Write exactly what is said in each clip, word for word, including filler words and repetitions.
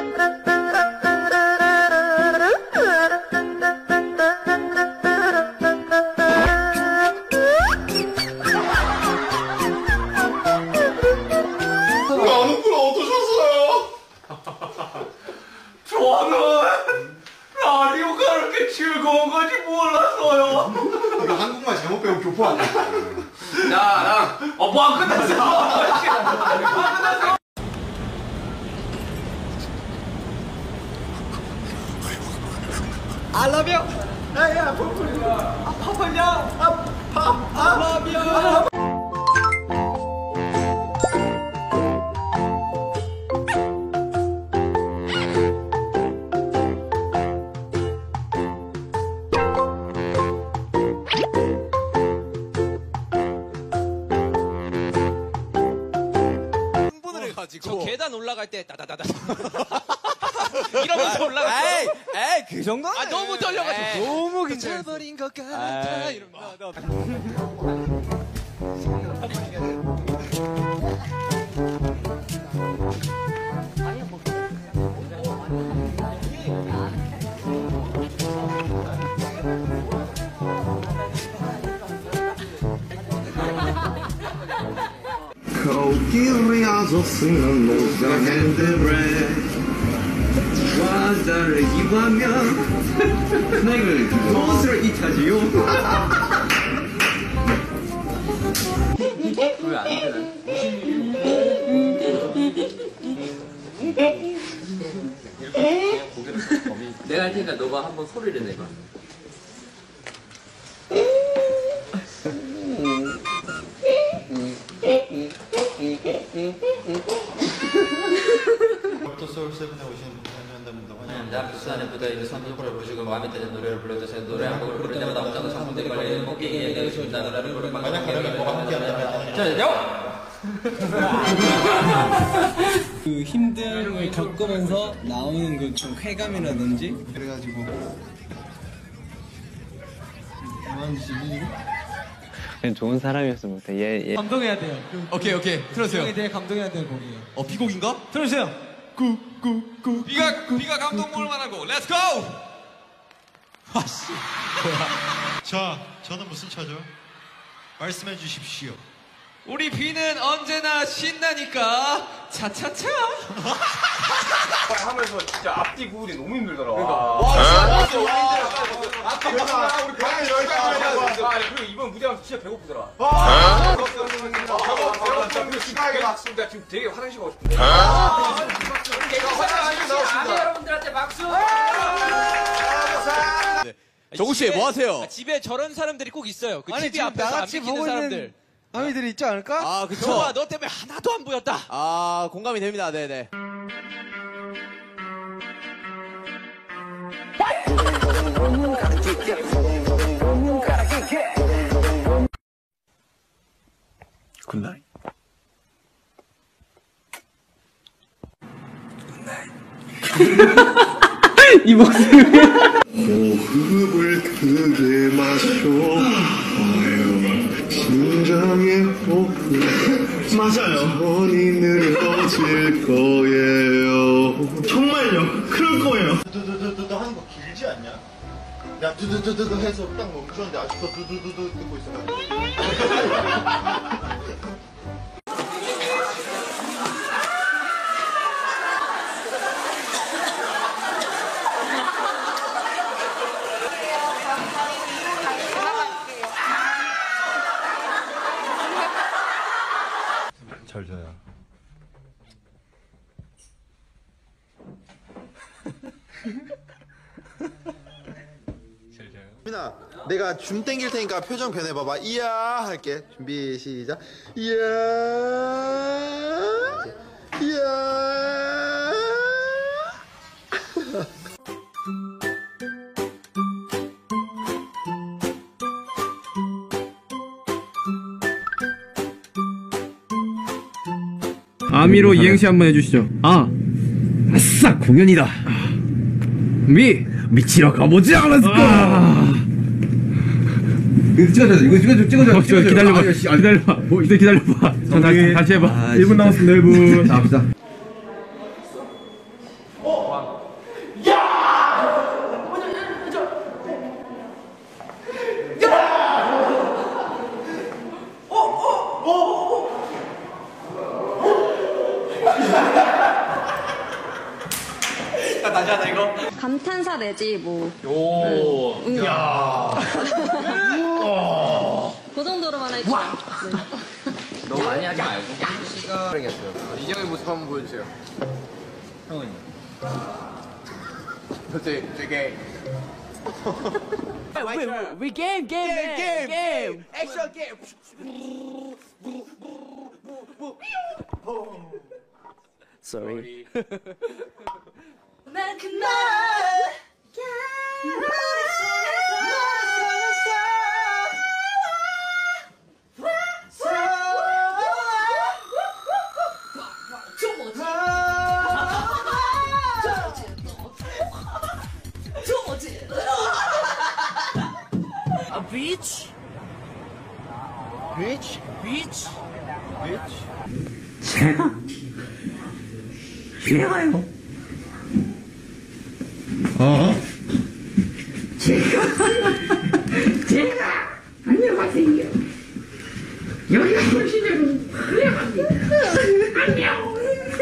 나는 걸 얻으셨어요? 저는 라디오가 그렇게 즐거운 건지 몰랐어요. 이거 한국말 잘못 배운 교포 아니야? 야, 나, 어, 뭐 안 끝났어. 안 끝났어. I love you. 야야, 퍼플. 아, 퍼플 야. 아, 파. I love you. 저 계단 올라갈 때 따다다다 이러면서 올라갔어. 에이, 에이, 그 정도는. 아 너무 떨려가지고 너무 괜찮아. 버린 것 같아 이러면서. 코끼리 아저씨는 노자 핸드브레 과자를 입하면 스낵을 무엇을 잊하지요? 왜 안 되나? 내가 할 테니까 너가 한번 소리를 내봐. 서울세븐에 오신 부산연담입니다. 난 부산에부터 이제 선두부를 부시고 마음에 드는 노래를 불러주세요. 노래 한 곡을 부를 때마다 엄청난 성분들이 걸려 목이 얘기하고 싶다. 노래를 부르면 만약 가령이 뭐가 함께한다면 자, 요! 그 힘듦을 겪으면서 나오는 그 좀 쾌감이라든지 그래가지고 뭐하는 짓이지? 그냥 좋은 사람이었으면 좋겠다. 얘, 얘. 감동해야 돼요. 오케이 오케이 틀어주세요. 형에 대해 감동해야 될 곡이에요. 어 비곡인가? 들어주세요. 꾹꾹꾹. 비가 비가 감동 먹을 만한 곡. 렛츠 고! 와씨. 자, 저는 무슨 차죠? 말씀해 주십시오. 우리 비는 언제나 신나니까 차차차. 하면서 진짜 앞뒤 구분이 너무 힘들더라. 와 진짜 진짜 앞뒤 구분이랑 우리 방에 여기까지 해야 돼. 그리고 이번 무대하면서 진짜 배고프더라. 아, 축하하게 박수. 나 지금 되게 화장실 가고 싶은데. 아미 여러분들한테 박수. 정우 씨 뭐 하세요? 집에 저런 사람들이 꼭 있어요. 그 티비 앞에서 안 비키는 사람들. 아미들이 있지 않을까? 아 그쵸. 정우야 너 때문에 하나도 안 보였다. 아 공감이 됩니다. 네네. 굿나잇. 이 목소리. 호흡을 크게 마셔. 심장의 호흡 맞아요. 천이 느려질 거예요. 정말요? 그럴 거예요. 두두두두두 하는 거 길지 않냐? 야, 두두두두두 해서 딱 멈추는데 아직도 두두두두 듣고 있어. 잘 자요. 잘 자요. 민아, 내가 줌 땡길 테니까 표정 변해봐봐. 이야 할게. 준비 시작. 이야 이야. 아미로 이행시 한번 해주시죠. 아, 아싸 공연이다. 미 미치러 가보지 않았을까. 아. 이거 찍어줘, 이거 찍어줘, 찍어줘. 어, 찍어줘. 기다려봐, 기다려봐. 뭐, 이제 기다려봐. 자, 다시, 다시 해봐. 일 분 남았습니다, 일 분. 자, 갑시다. 어? 감탄사 내지 뭐. 오. 응. 야. 그 정도로만 할게요. 네. 너무 많이 하지 말고. 이경의 모습 한번 보여주세요. 형은요? 되게 되게. We game, game, game, game, game. 액션 게임. Sorry. A beach? Beach? Beach? Beach? 제가 제가요. 어? 제가 제가 안녕하세요. 여기가 시절은 흘려갑니다. 안녕.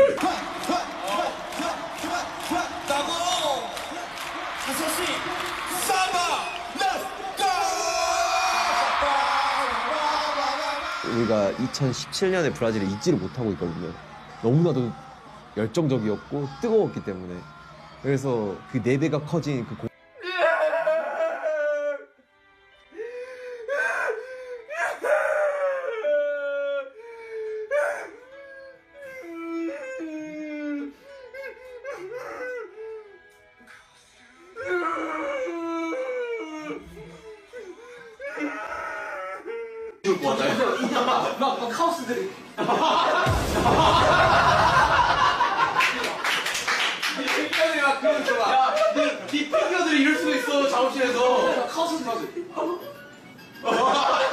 우리가 이천십칠 년에 브라질을 잊지를 못하고 있거든요. 너무나도 열정적이었고 뜨거웠기 때문에. 그래서 그 네 배가 커진 그 공... 막, 막 카오스들이. 니 피규어들이 막 그러는 거 봐. 야, 니, 니 피규어들이 이럴 수가 있어, 작업실에서. 카오스들이.